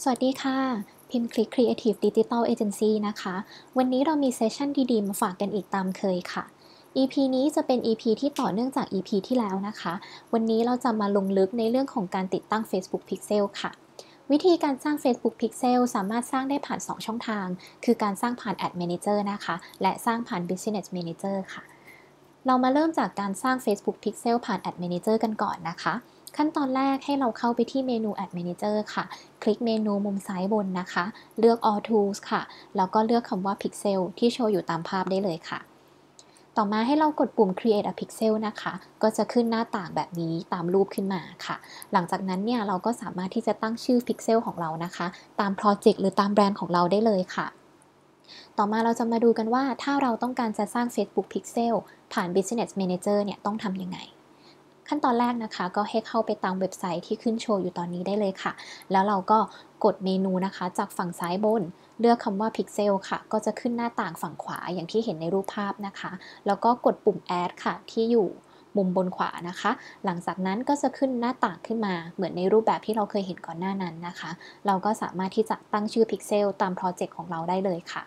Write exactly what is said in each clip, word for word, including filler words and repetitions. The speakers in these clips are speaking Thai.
สวัสดีค่ะพิมพ์คลิก Creative Digital Agency นะคะวันนี้เรามีเซสชันดีๆมาฝากกันอีกตามเคยค่ะ อี พี นี้จะเป็น อี พี ที่ต่อเนื่องจาก อี พี ที่แล้วนะคะวันนี้เราจะมาลงลึกในเรื่องของการติดตั้ง Facebook Pixel ค่ะวิธีการสร้าง Facebook Pixel สามารถสร้างได้ผ่านสองช่องทางคือการสร้างผ่าน Ad Manager นะคะและสร้างผ่าน Business Manager ค่ะเรามาเริ่มจากการสร้าง Facebook Pixel ผ่าน Ad Manager กันก่อนนะคะขั้นตอนแรกให้เราเข้าไปที่เมนู Ad Manager ค่ะคลิกเมนูมุมซ้ายบนนะคะเลือก All Tools ค่ะแล้วก็เลือกคำว่า Pixel ที่โชว์อยู่ตามภาพได้เลยค่ะต่อมาให้เรากดปุ่ม Create a Pixel นะคะก็จะขึ้นหน้าต่างแบบนี้ตามรูปขึ้นมาค่ะหลังจากนั้นเนี่ยเราก็สามารถที่จะตั้งชื่อ Pixel ของเรานะคะตามโปรเจกต์หรือตามแบรนด์ของเราได้เลยค่ะต่อมาเราจะมาดูกันว่าถ้าเราต้องการจะสร้าง Facebook Pixel ผ่าน Business Manager เนี่ยต้องทำยังไงขั้นตอนแรกนะคะก็ให้เข้าไปตามเว็บไซต์ที่ขึ้นโชว์อยู่ตอนนี้ได้เลยค่ะแล้วเราก็กดเมนูนะคะจากฝั่งซ้ายบนเลือกคำว่า Pixel ค่ะก็จะขึ้นหน้าต่างฝั่งขวาอย่างที่เห็นในรูปภาพนะคะแล้วก็กดปุ่ม Add ค่ะที่อยู่มุมบนขวานะคะหลังจากนั้นก็จะขึ้นหน้าต่างขึ้นมาเหมือนในรูปแบบที่เราเคยเห็นก่อนหน้านั้นนะคะเราก็สามารถที่จะตั้งชื่อ Pixel ตามโปรเจกต์ของเราได้เลยค่ะ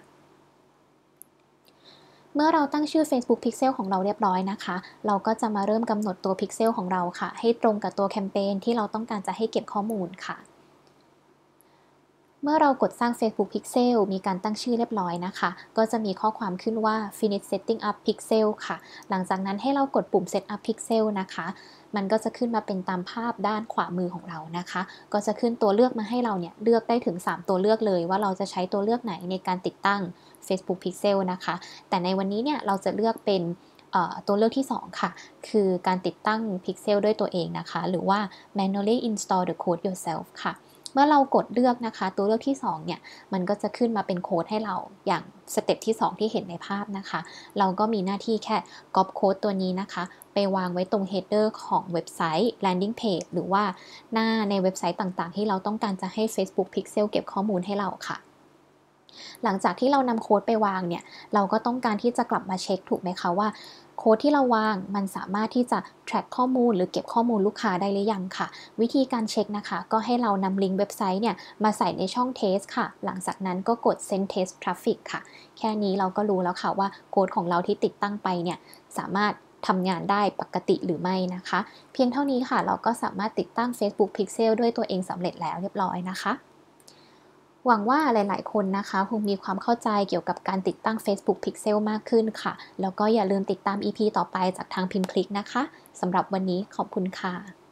เมื่อเราตั้งชื่อ Facebook Pixel ของเราเรียบร้อยนะคะเราก็จะมาเริ่มกำหนดตัว Pixel ของเราค่ะให้ตรงกับตัวแคมเปญที่เราต้องการจะให้เก็บข้อมูลค่ะเมื่อเรากดสร้าง Facebook Pixel มีการตั้งชื่อเรียบร้อยนะคะก็จะมีข้อความขึ้นว่า Finish Setting up Pixel ค่ะหลังจากนั้นให้เรากดปุ่ม Set up Pixel นะคะมันก็จะขึ้นมาเป็นตามภาพด้านขวามือของเรานะคะก็จะขึ้นตัวเลือกมาให้เราเนี่ยเลือกได้ถึงสามตัวเลือกเลยว่าเราจะใช้ตัวเลือกไหนในการติดตั้ง Facebook Pixel นะคะแต่ในวันนี้เนี่ยเราจะเลือกเป็นตัวเลือกที่สองค่ะคือการติดตั้ง Pixel ด้วยตัวเองนะคะหรือว่า manually install the code yourself ค่ะเมื่อเรากดเลือกนะคะตัวเลือกที่สองเนี่ยมันก็จะขึ้นมาเป็นโค้ดให้เราอย่างสเต็ปที่สองที่เห็นในภาพนะคะเราก็มีหน้าที่แค่ copy โค้ดตัวนี้นะคะไปวางไว้ตรง header ของเว็บไซต์ landing page หรือว่าหน้าในเว็บไซต์ต่างๆที่เราต้องการจะให้ Facebook Pixel เก็บข้อมูลให้เราค่ะหลังจากที่เรานำโค้ดไปวางเนี่ยเราก็ต้องการที่จะกลับมาเช็คถูกไหมคะว่าโค้ดที่เราวางมันสามารถที่จะ track ข้อมูลหรือเก็บข้อมูลลูกค้าได้หรือยังค่ะวิธีการเช็คนะคะก็ให้เรานำลิงก์เว็บไซต์เนี่ยมาใส่ในช่อง test ค่ะหลังจากนั้นก็กด send test traffic ค่ะแค่นี้เราก็รู้แล้วค่ะว่าโค้ดของเราที่ติดตั้งไปเนี่ยสามารถทำงานได้ปกติหรือไม่นะคะเพียงเท่านี้ค่ะเราก็สามารถติดตั้ง Facebook Pixel ด้วยตัวเองสำเร็จแล้วเรียบร้อยนะคะหวังว่าหลายๆคนนะคะคงมีความเข้าใจเกี่ยวกับการติดตั้ง Facebook Pixel มากขึ้นค่ะแล้วก็อย่าลืมติดตาม อี พี ต่อไปจากทางพิมพ์คลิกนะคะสำหรับวันนี้ขอบคุณค่ะ